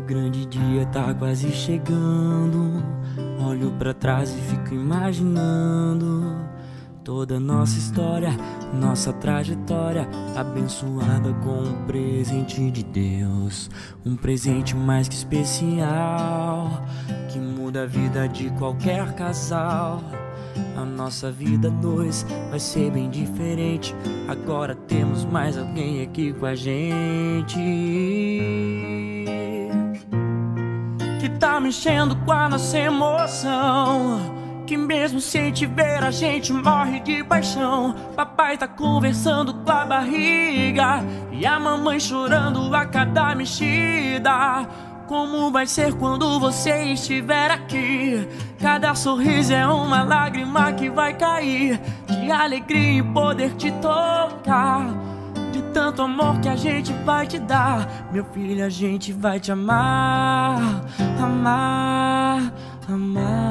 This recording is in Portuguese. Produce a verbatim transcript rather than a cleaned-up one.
grande dia tá quase chegando. Olho pra trás e fico imaginando toda nossa história, nossa trajetória, abençoada com um presente de Deus. Um presente mais que especial, que muda a vida de qualquer casal. A nossa vida dois vai ser bem diferente. Agora temos mais alguém aqui com a gente, que tá mexendo com a nossa emoção, que mesmo sem te ver a gente morre de paixão. Papai tá conversando com a barriga e a mamãe chorando a cada mexida. Como vai ser quando você estiver aqui? Cada sorriso é uma lágrima que vai cair de alegria em poder te tocar, de tanto amor que a gente vai te dar. Meu filho, a gente vai te amar, amar, amar.